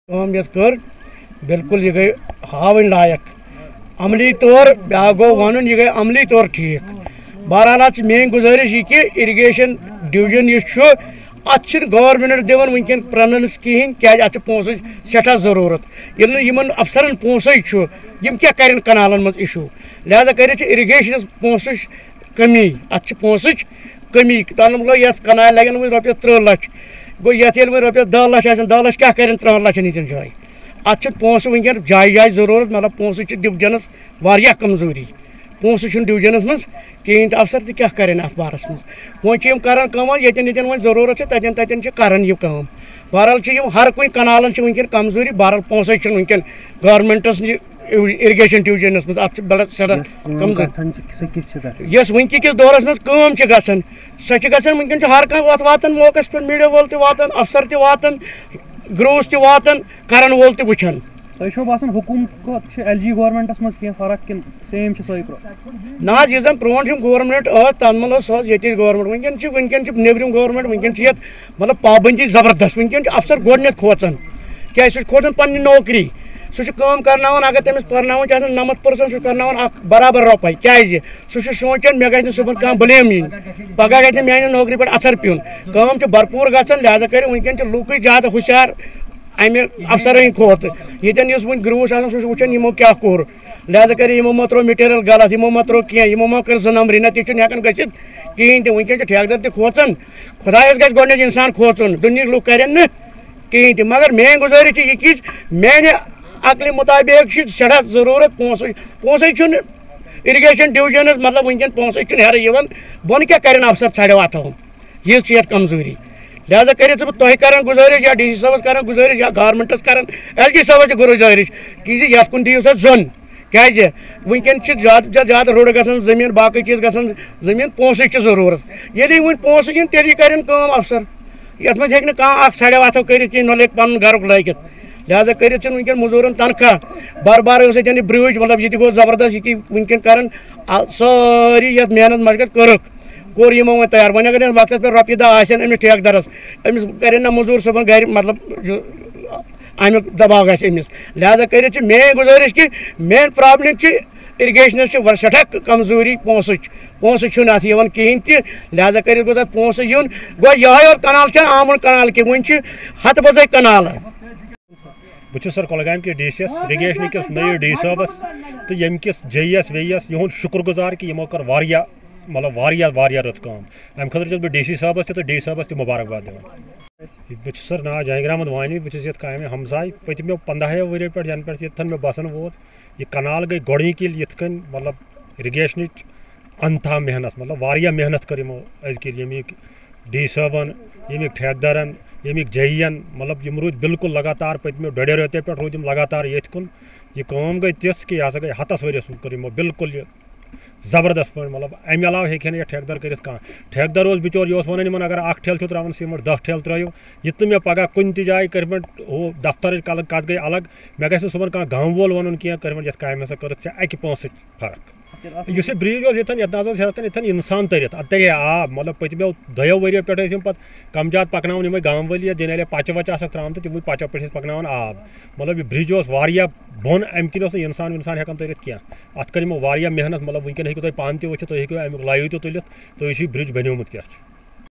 कर बिल्कुल ये गई हावन लायक अमली तौर ब्या गो वन यह गई अमली तौर ठीक। बहरहाल मेन गुजारिश यह कि इरीगेशन डिवीजन अत गवर्नमेंट दिवन वनकन प्रनस कहें क्या अत पोस सठा जरूरत इन अफसरन पोस क्या कर कनालन मज इशू लिहाजा कर इरीगेशन पोस कमी अत पोस कमी तन ये कनाल लगन वो रपस 30 लाख गो ये रपस 10 लाख 10 लाख क्या कर 3 लाख इन जाए अत पोस वनकन जाय जाय जरूरत मतलब पोस डिवीजनस वारिया कमजोरी पोस डिवीजनस मज कहें तो अफसर क्या करें अत बारस मज कर ये वो जरूरत तन कर कम। बहरहाल हर कुछ कनालन वनकन कमजोरी बहरहाल पोस वनकन गवर्नमेंटस इरीगेशन डिवीजनस मज अत बड़ा सदा कमजोरी यस वनकिस दौरस मज गसान सह वनकन हर कह वातान मौकस पे मीडिया वोल तान अफसर तान ग्रोस तान करान वोल तुचान बसान हुकूमत एलजी गवर्नमेंटस मज कह फर्क सेम ना जन प्रोन गवर्नमेंट तन मल ये गवर्नमेंट वनकन नेबरम गवर्नमेंट वनकन मतलब पाबंदी जबरदस्त वनकन अफसर गोन खोचान क्या खोचान पन्नी नौकरी सह कर अगर तमिस पर्नावन 90% कर बराबर रुपये क्या सह सोचान मे गि सुबह कह ब्लेम इन पगह गि मान नौकरी पे असर पेन कम भरपूर गसान लिहाजा कर वनकन लूक ज्यादा हुशियार अमे अफसर खोत ये वो ग्रूस सह वुचान यमो क्या कोर लिहाजा कर यमो मा त्रो मटेरियल गलत यमो मा त्रो कह यमो मा कर 2 नंबरी ना तह गि कहें तो वनकन ठेकेदार तह खोचन खुदायस गि इंसान खोचन दुनिया लूक कर कहें तो मगर मेन गुजारिश यह कि मेन अकल मुताबिक सड़ा जरूरत पोस इरीगेशन डिवीजन मतलब वनकन पोस हेर बोन क्या कर अफसर छड़ो अत ये कमजोरी लिहाजा कर तुह कर गुजारिश या DC साहब कर गुजारिश या गवर्नमेंटस कर LG साहब गुजारिश कि ये कुन दियो सा जोन क्या वनकन ज्यादा ज्यादा रोड गसान जमीन बाकी चीज गसान जमीन पोस जरूरत ये वो पोस इन तेल कर अफसर ये मज हे छड़ो अथो कर न लगे पन घर लागित लिहाजा कर वनकन मजूरन तनख्वाह बार बार ब्रिज मतलब ये गो जबरदस्त ये वनकन कर सारी ये मेहनत मशगत कोर यमो वो तैयार वन अगर वक्त पे रपये 10 अमिस ठेकेदारस अमिस कर ना मजूर सुबह गर मतलब अमुक दबाव गमिस लिहाजा कर मेन गुजारिश कि मेन प्रॉब्लम इरीगेशन सठा कमजोरी पोस अत कहें लिहाजा कर गोस पोस यून गो ये कनाल आमुन कनाल कि वन हत बजे कनाल बहुत सर कुलगाम के DC इरीगेशन किस नई DC साहबस तो यम किस JS वेयस यह शुक्रगुजार कि यमो कर वारिया मतलब वारिया रत काम अम खतर बह DC साहबस तो DC साहबस तह मुबारकबाद दिवान बहुत सर ना जहांगीर अहमद वानी बहुत काम हमसाय पतमो 15 वरियो पे जन पे ये मे बसन वोत यह कनाल गई गोड़ी किल ये मतलब इरीगेशन अंतहा मेहनत मतलब वारिया मेहनत कर अजक यमिक DC साहबन यमिक ठेकेदारन यमिक JN मतलब यम रूद बिल्कुल लगातार पतमो 2.5 रेतो पे रूद लगातार ये कुन यह काम गई तिस कि यह गई 7 वरियस कर बिल्कुल ये जबरदस्त पे मतलब अमे अलाव हे ठेकेदार कर ठेकेदार बिचोर यह वन अगर 1 ठेल त्रावन सीमेंट 10 ठेल त्रो ये मे पगह कुन जाए कर वो दफ्तर कत गई अलग मे गि सुबह कह गाँव वोल वन कह कर काम हसा कर अकि पोस फर्क इस ब्रिज ये इंसान तरित अत तरे आब मतलब पतमो 2 वरियो पे पे कम ज्यादा पकन ये गाँव वाली दिन पच वच त्रा तम पचो पे पकन आब मतलब यह ब्रिज बोन अम किन इंसान हेकान तरित कह अत कर मेहनत मतलब वनकन हे तुम पान तुम अमुक लाइव तुलित तो यह ब्रिज बनोमुत क्या